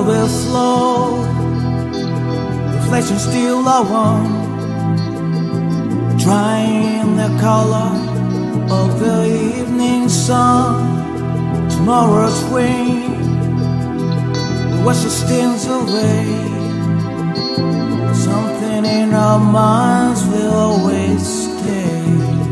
will flow, reflection still are one, drying the color of the evening sun. Tomorrow's rain will wash the stains away. Something in our minds will always stay.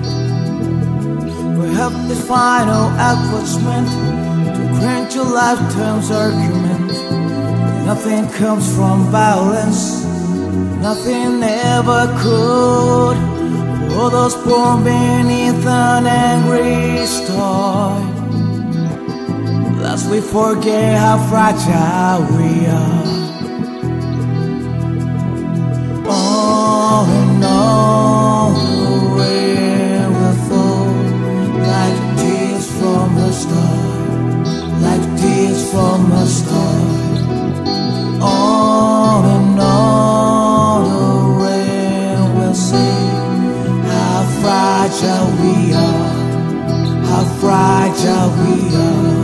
We have the final advertisement to grant your lifetime's argument. Nothing comes from violence, nothing ever could. For those born beneath an angry star, lest we forget how fragile we are. All in all, the rain will fall like tears from a star, like tears from a star. All in all, the rain will say how fragile we are, how fragile we are.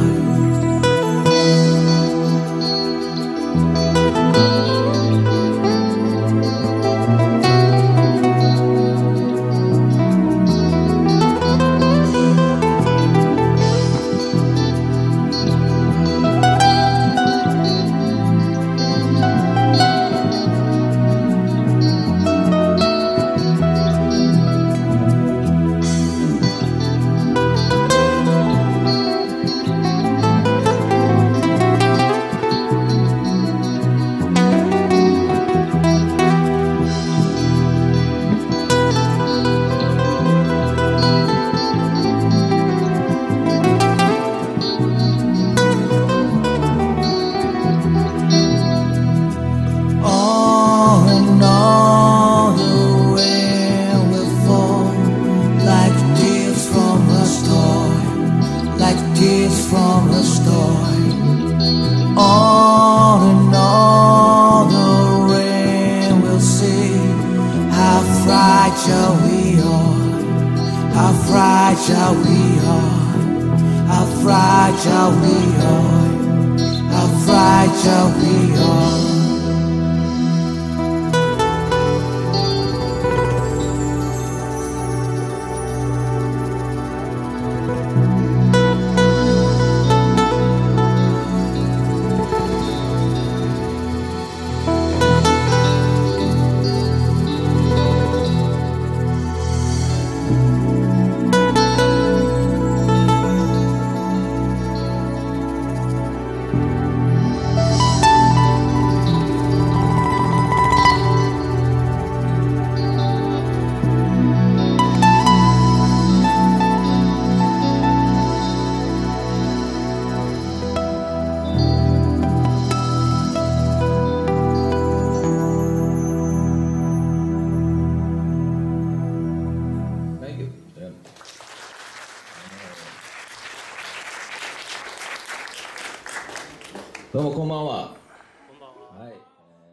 どうもこんばんは。 こんばんは。 はい。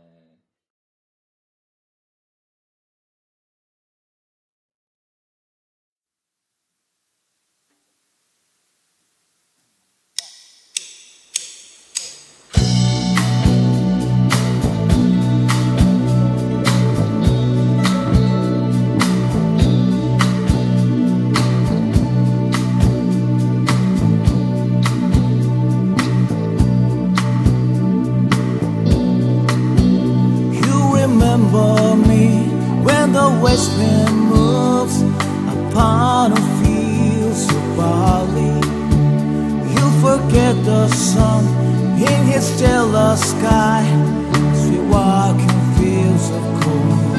west wind moves upon a field so barley. You forget the sun in his jealous sky as we walk in fields of corn.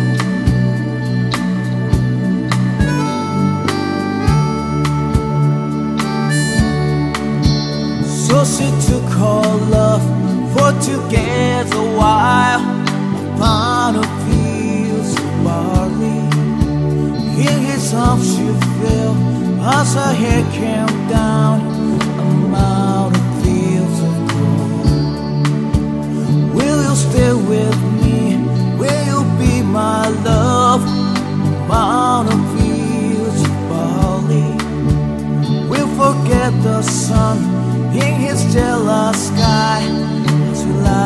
So she took her love for together a while upon a fields of barley. In his arms she fell as her hair came down among the fields of corn. Will you stay with me? Will you be my love among the fields of barley? We'll forget the sun in his jealous sky as we lie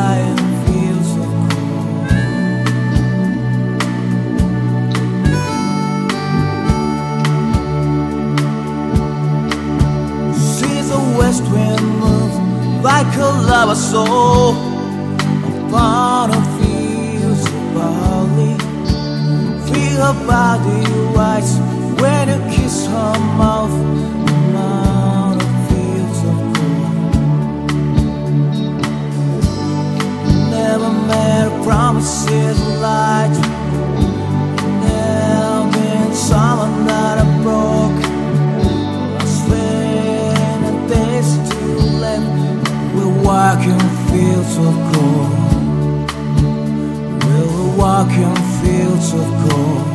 our soul upon a field of barley. Feel her body rise when you kiss her mouth upon a field of gold. Never made promises light. Never been someone that I broke. Walk in fields of gold. We'll walk in fields of gold.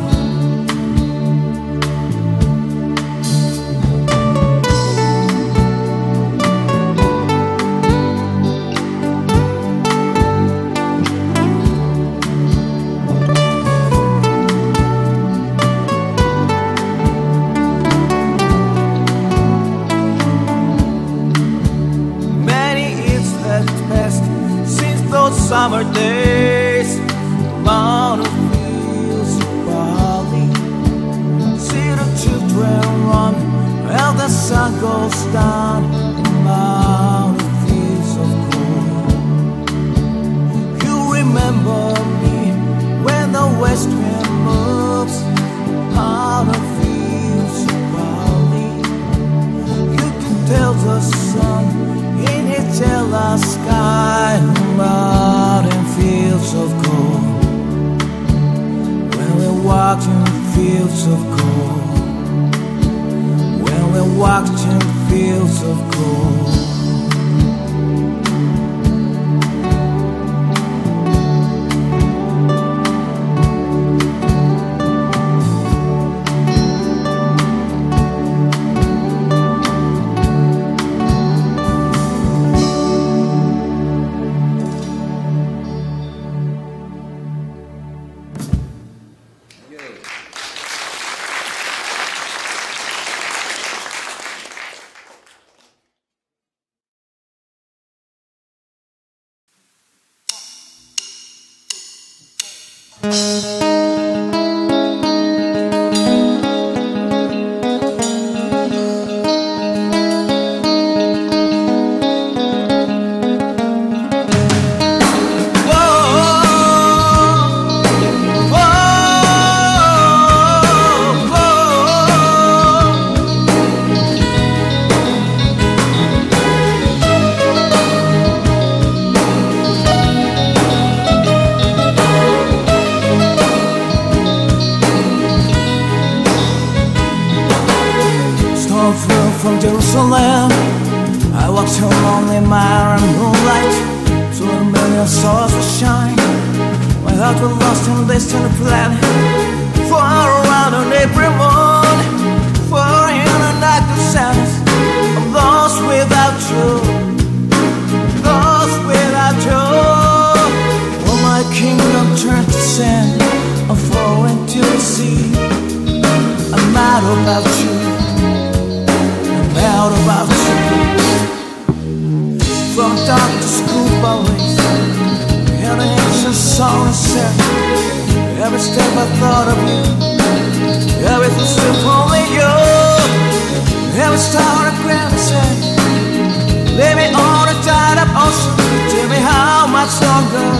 Summer days, amount of fields of barley. See the children run as the sun goes down. Amount of fields of gold. You remember me when the west wind moves. Amount of fields of barley. You can tell the sun in his jealous sky. Fields of gold. When we walked in fields of gold. When we walked in fields of gold. From Jerusalem, I walked along the mire and moonlight. To a million stars would shine. My heart was lost in distant planet. Far around an April moon. For in a night of sadness, I'm lost without you. Lost without you. Oh, my kingdom turned to sand. I'm falling to the sea. I'm mad about you. Out about you. From dark to school always. And an ancient song is set. Every step I thought of you. Everything still only you. Every star I grabbed and said, lay me on a tied up ocean. Tell me how much longer.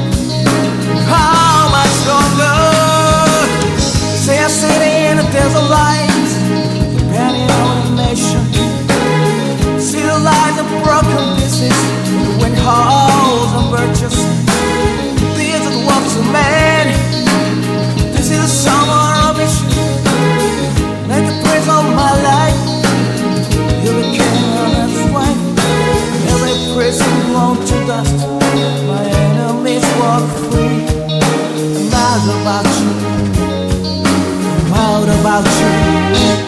How much longer. Say I sit in a desert light, depending on the nation. See the lies of broken pieces, the wind howls and birches. These are the walks of man. This is the summer of issue. Make a praise of my life. You became an ex-wife. Every prison belonged to dust. My enemies walk free. I'm mad about you. I'm out about you.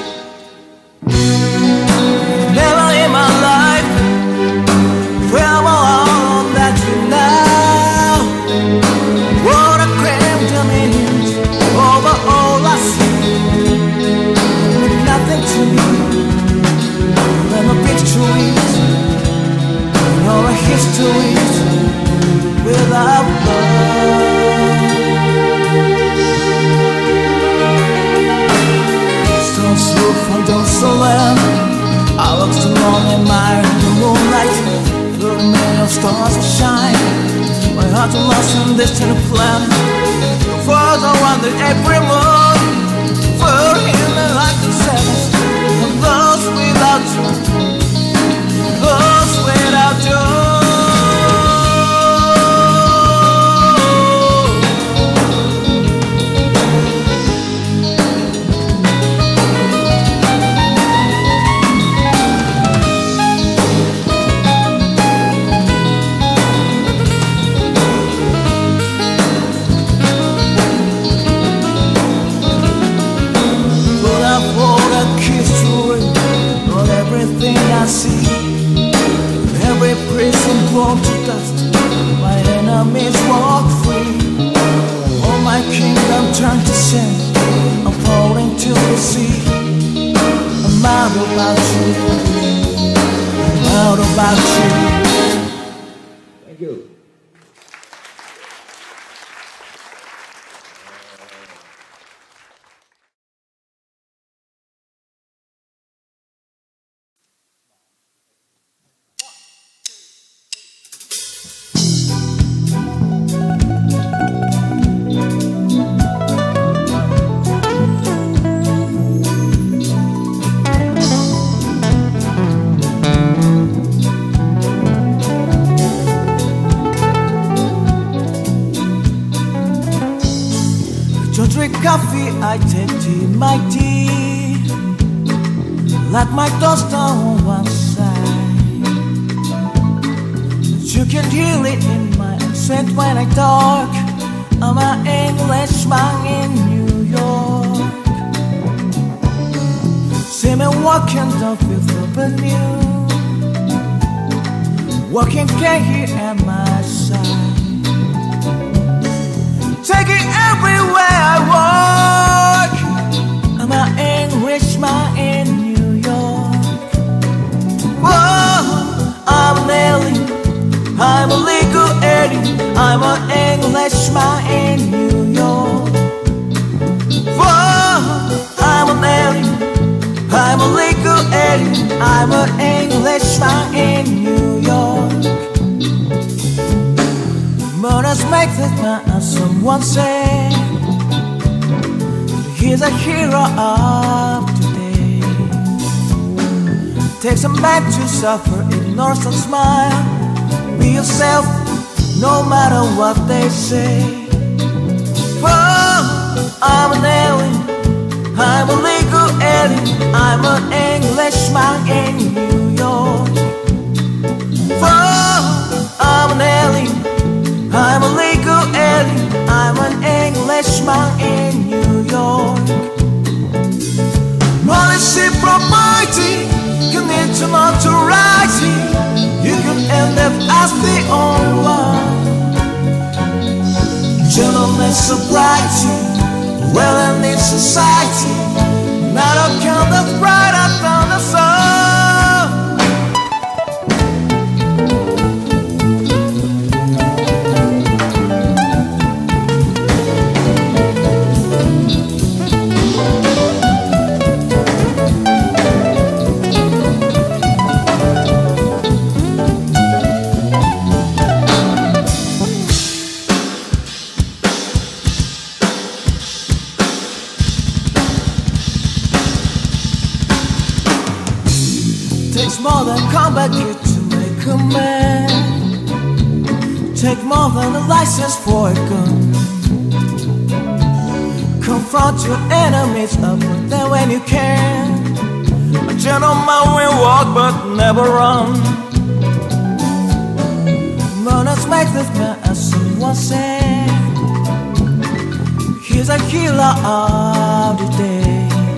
Never in my life will I want that you now. What a grand dominion over all I see. Meant nothing to me. When my victories nor a history without love. distant planet, for the one that every moon, for him and like the seventh, and those without you, those without you. Every prison blown to dust, my enemies walk free. All my kingdom turned to sin, I'm falling to the sea. I'm out about you, I'm out about you. Thank you. Don't drink coffee, I take tea, my tea. Let my thoughts down on one side. You can hear it in my accent when I talk. I'm an Englishman in New York. See me walking down Fifth Avenue, walking can here at my side. Taking everywhere I walk. I'm an Englishman in New York. Whoa, I'm an alien, I'm a legal alien. I'm an Englishman in New York. Whoa, I'm an alien, I'm a legal alien. I'm an Englishman in New York. Murders make this man, as someone said. He's a hero of today. Takes a man to suffer, ignores and smile. Be yourself, no matter what they say. Oh, I'm an alien, I'm a legal alien. I'm an Englishman in New York. Oh, I'm an alien, I'm a legal alien. I'm an Englishman in New York. Policy property, you need to notoriety. You can end up as the only one. Gentleman sobriety, well and in society. Not a count that's brighter than the sun. Takes more than combat gear to make a man. Take more than a license for a gun. Confront your enemies up and down when you can. A gentleman will walk but never run. Murders make this man, as someone said. He's a healer of the day.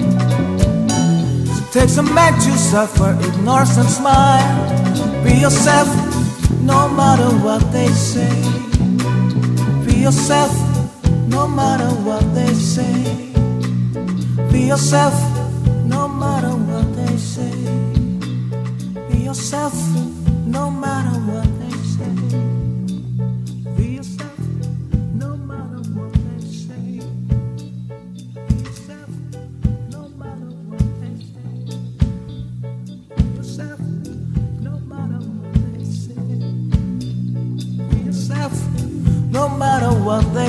Takes a man to suffer, ignores and smile. Be yourself, no matter what they say. Be yourself, no matter what they say. Be yourself, no matter what they say. Be yourself, no matter what they say. Be yourself, no matter what they say. Be yourself, no matter what they say. Be yourself, no matter what they say. Be yourself, no matter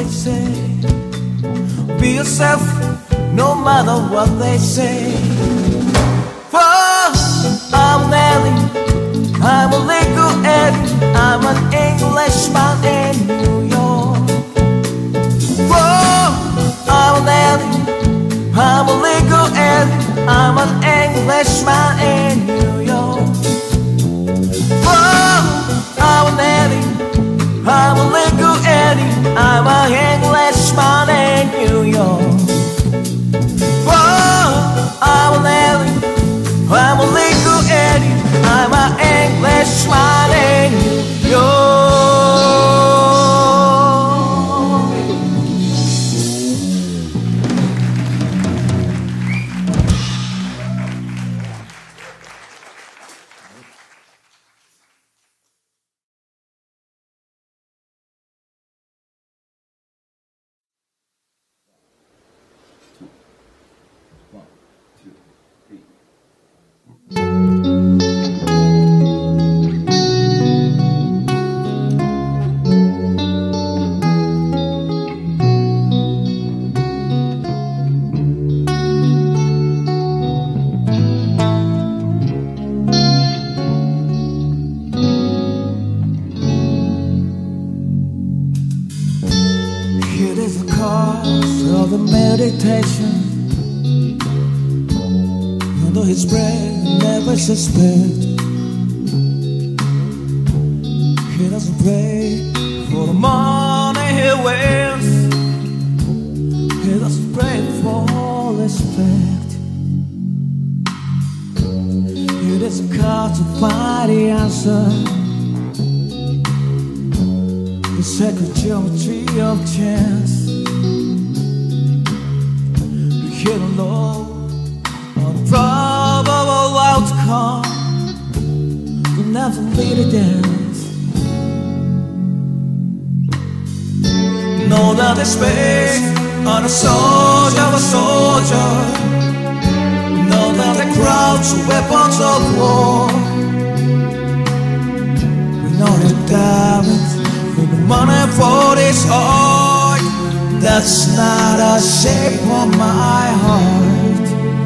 they say. Be yourself, no matter what they say. For I'm an alien, I'm a legal alien, I'm an Englishman in New York. For I'm an alien, I'm a legal alien, I'm an Englishman in New York. For I'm an alien, I'm a legal alien, I'm an Englishman in New York. Whoa, I'm an alien, I'm a legal alien, I'm an Englishman in New York. It is the cause of the meditation. Under his breath, never suspect. He doesn't pray for the money he wears. He doesn't pray for respect. It is a card to find the answer. The sacred geometry of chance. The hidden law of probable outcome will never lead a dance. Know that there's space on a soldier of a soldier. Know that the crowds are weapons of war. We know the diamonds with the money for this art. That's not a shape of my heart.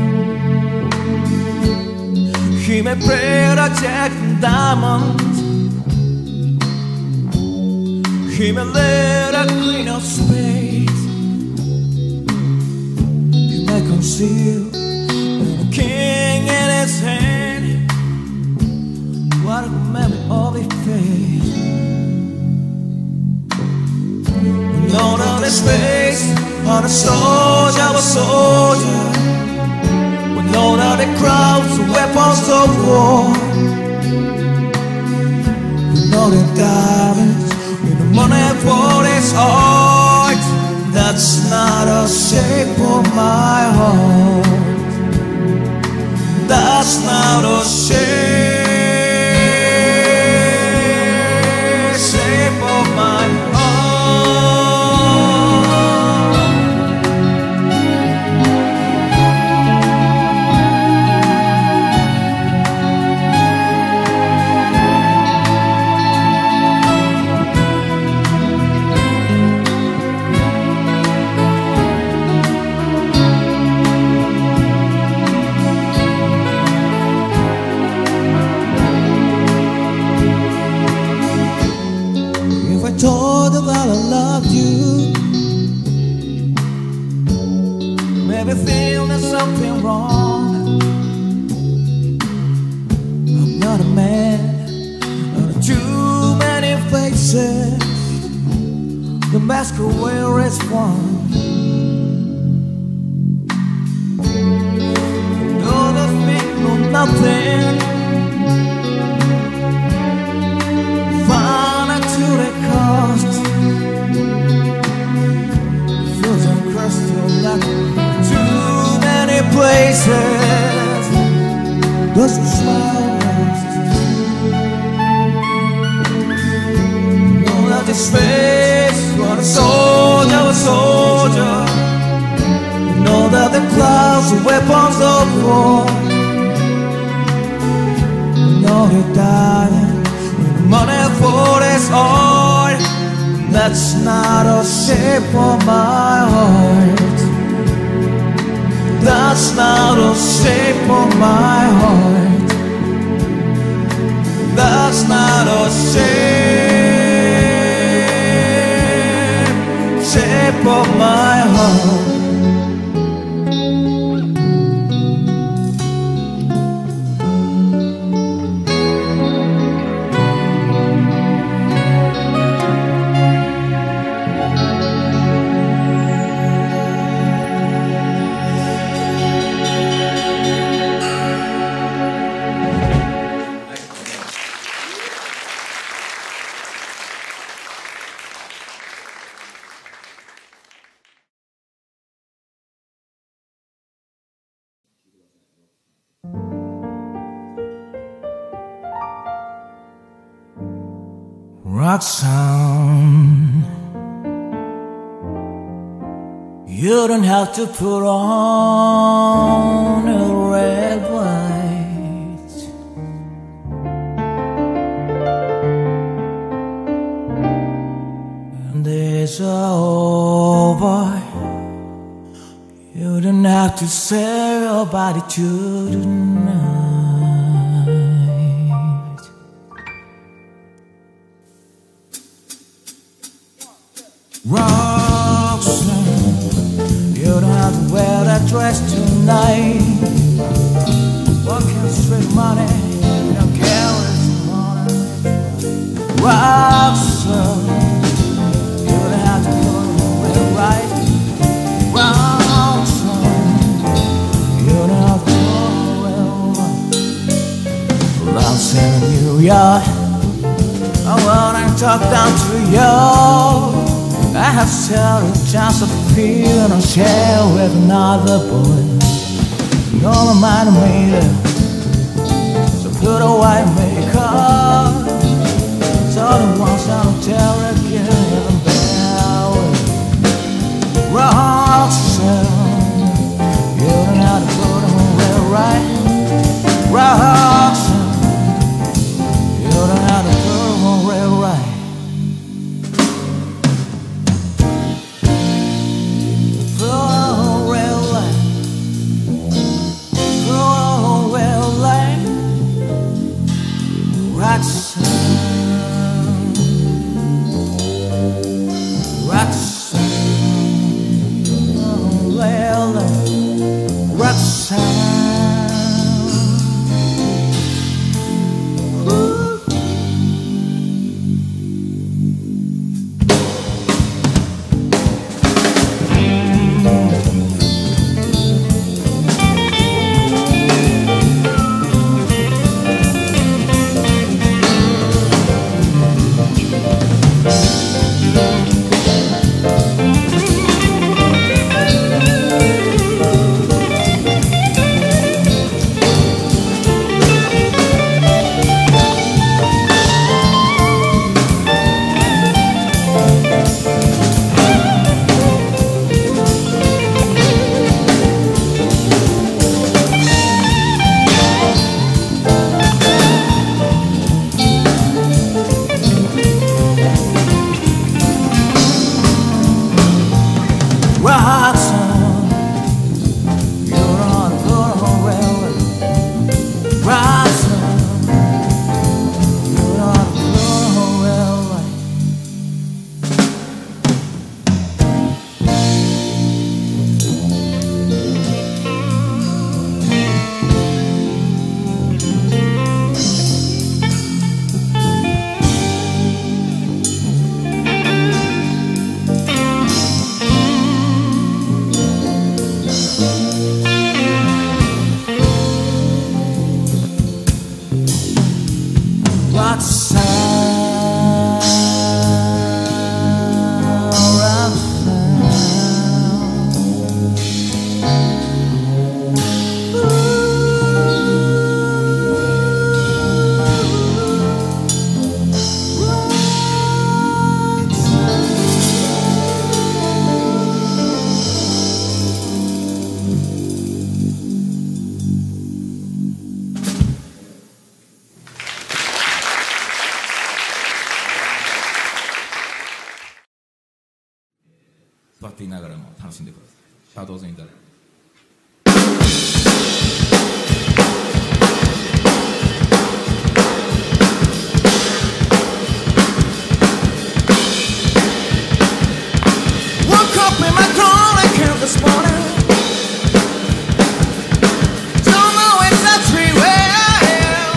He may pray to Jack and Diamond. He may let a queen of spades. He may conceal a king in his hand. What a memory of his faith. Know that there's space on a soldier of a soldier. We know that the crowds are weapons of war. We know the diamonds with the money for this art. That's not a shape of my heart. That's not a shape of my heart. Told her that I loved you, maybe feel there's something wrong. I'm not a man of too many faces. The mask I wear is one. Know the thing of nothing. Find it to the cost. Feels uncrusted like too many places. Does the smile last? Know that this face for a soldier, a soldier. Know that the clouds are weapons of war. Know they dying. Money for this art, That's not the shape of my heart. That's not the shape of my heart. That's not the shape of my heart. Roxanne, you don't have to put on a red white. And days are over. You don't have to sell your body to the night. Roxanne, you don't have to wear that dress tonight. Working straight money, you don't care what's money. Roxanne, you don't have to put on it right. Roxanne, you don't have to put on it right. Roxanne in New York, I wanna talk down to you. I have still a chance of feeling I'll share with another boy. You're my mind made up, so put a white makeup. So the ones I don't tell again, even better. Roxanne, you don't have to put on it right. Roxanne, you don't have to put on it right. ながらも楽しんでください。さあどうぞいただきます。 This morning, don't know exactly where.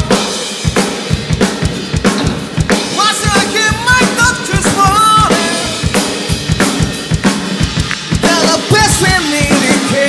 Why should I get my doctor's morning? They're the best in me to care.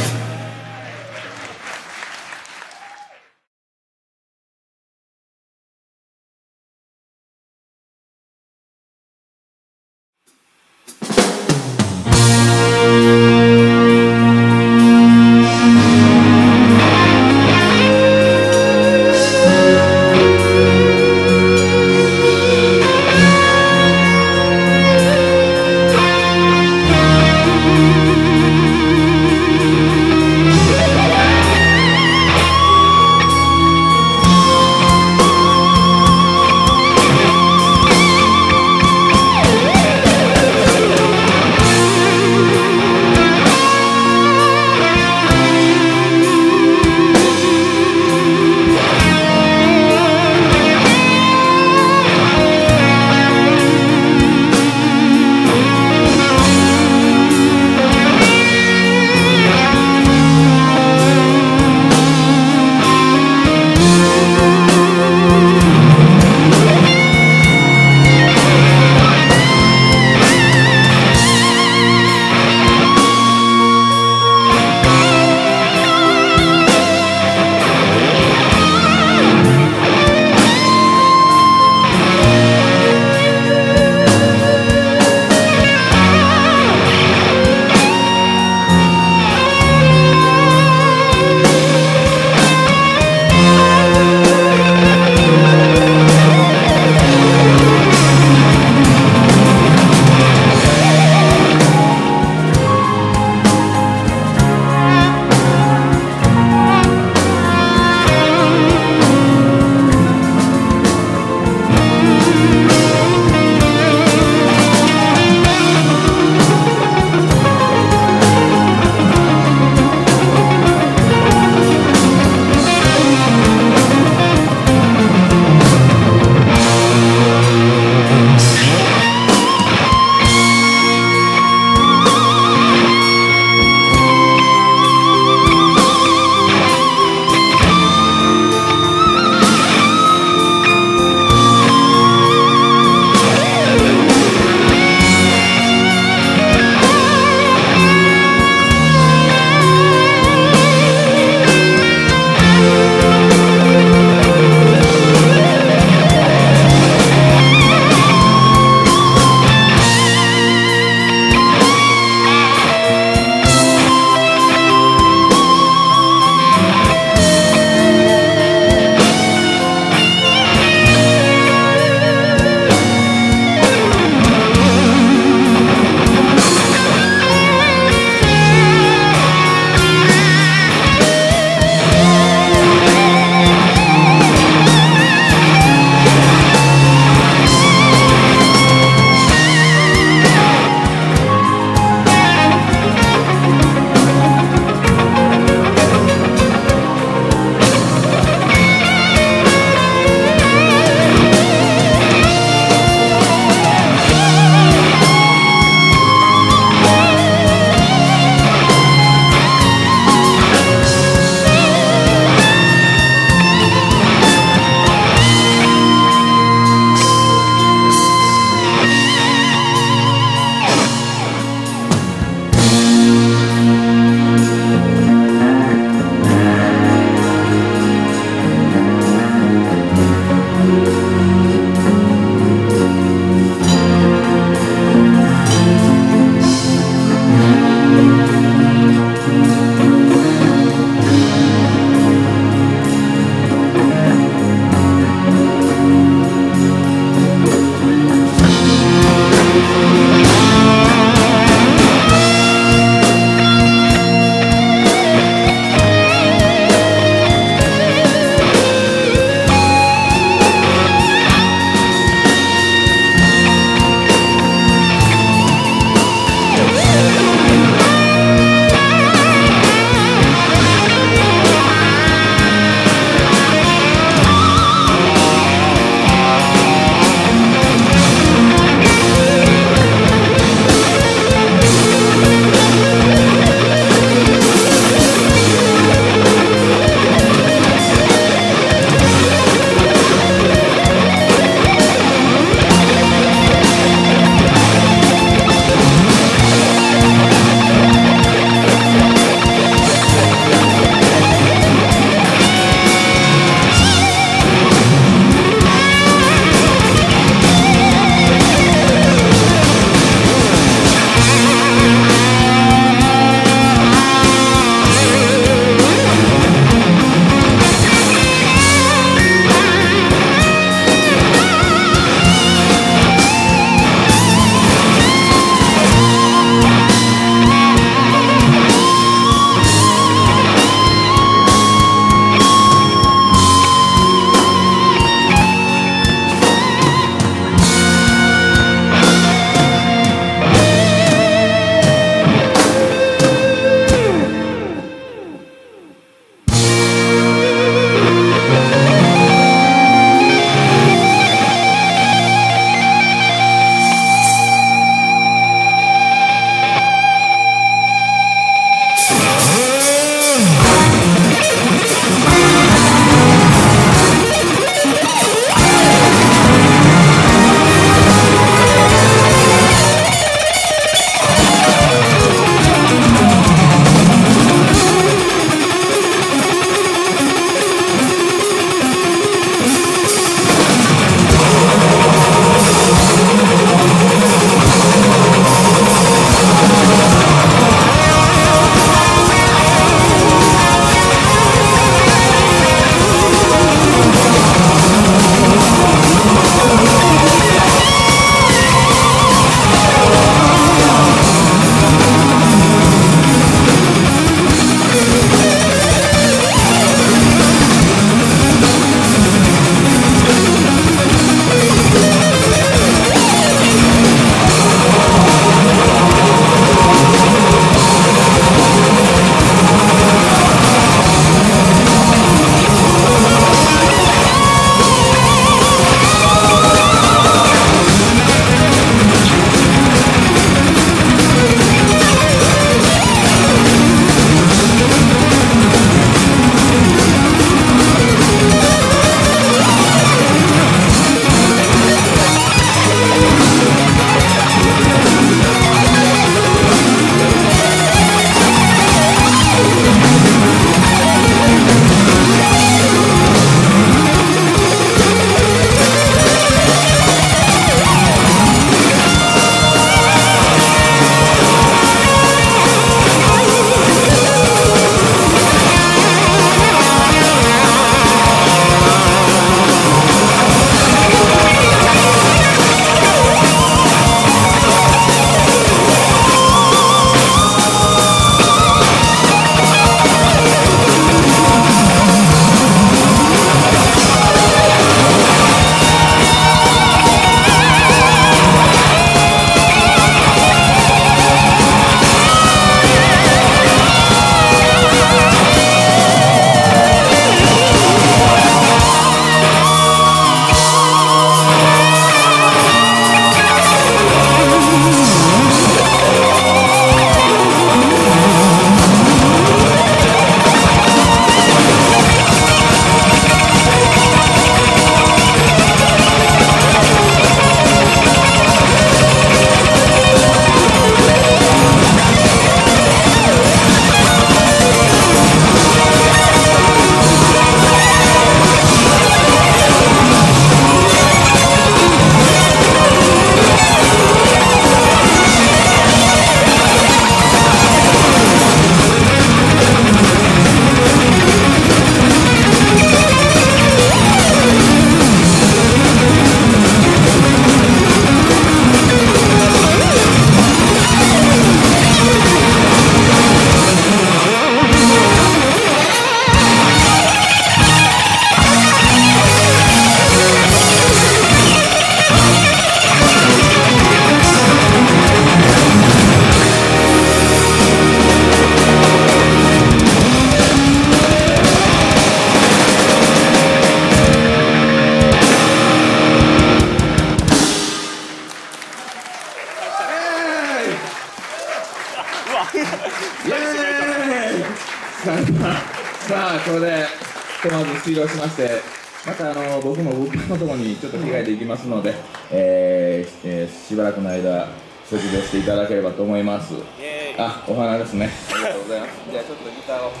さあこれでひとまず終了しまして、また僕も物販のところにちょっと着替えていきますので、しばらくの間食事をしていただければと思います。あ、お花ですね。ありがとうございます。じゃあちょっとギターを。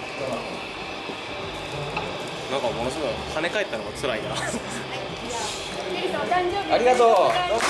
なんかものすごい跳ね返ったのが辛いな。 ありがとう。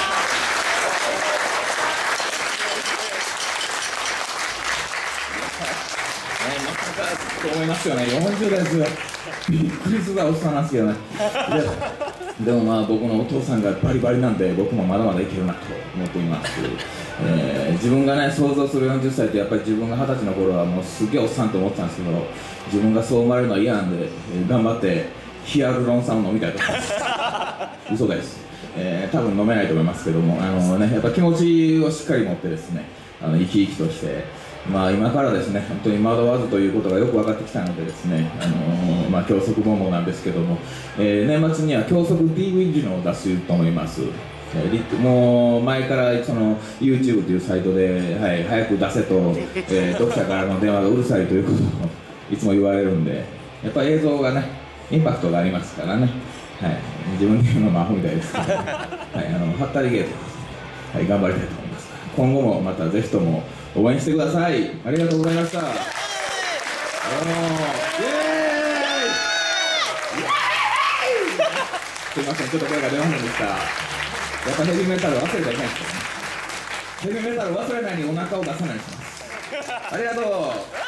と思いますよね。40代ですよ。びっくりするぐらいおっさんなんですけどね。でもまあ僕のお父さんがバリバリなんで、僕もまだまだいけるなと思っています。自分がね想像する40歳ってやっぱり自分が20歳の頃はもうすげえおっさんと思ってたんですけど、自分がそう生まれるのは嫌なんで、頑張ってヒアルロン酸を飲みたいと思います。嘘です。多分飲めないと思いますけども、やっぱ気持ちをしっかり持ってですね、生き生きとして、まあ今からですね、本当に惑わずということがよく分かってきたのでですね、まあ教則本望なんですけども、年末には教則 DVD のを出すと思います。もう前からその YouTube というサイトで、はい、早く出せと、読者からの電話がうるさいということをいつも言われるんで、やっぱり映像がね、インパクトがありますからね、はい、自分で言うのもアホみたいですけど、はい、はったりゲーということで、はい、頑張りたいと思います。今後もまたぜひとも応援してください。ありがとうございました。イエーイ！すいません、ちょっと声が出ませんでした。やっぱヘビーメタル忘れちゃいけないですよね。ヘビーメタル忘れないようにお腹を出さないようにします。ありがとう。